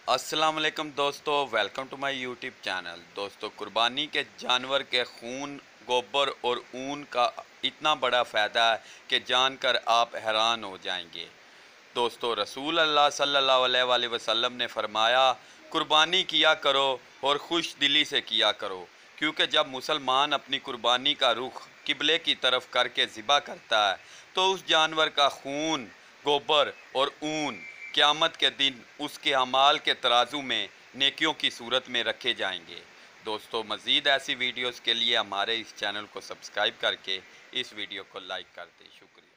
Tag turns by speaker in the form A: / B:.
A: अस्सलाम वालेकुम दोस्तों, welcome to my YouTube channel. दोस्तों, कुर्बानी के जानवर के खून, गोबर और ऊन का इतना बड़ा फ़ायदा है कि जानकर आप हैरान हो जाएंगे। दोस्तों, रसूल अल्लाह सल्लल्लाहु अलैहि वसल्लम ने फरमाया, कुर्बानी किया करो और खुश दिली से किया करो, क्योंकि जब मुसलमान अपनी कुर्बानी का रुख किबले की तरफ करके ज़िबा करता है तो उस जानवर का खून, गोबर और ऊन क़यामत के दिन उसके अमाल के तराजू में नेकियों की सूरत में रखे जाएंगे। दोस्तों, मज़ीद ऐसी वीडियोस के लिए हमारे इस चैनल को सब्सक्राइब करके इस वीडियो को लाइक कर दें। शुक्रिया।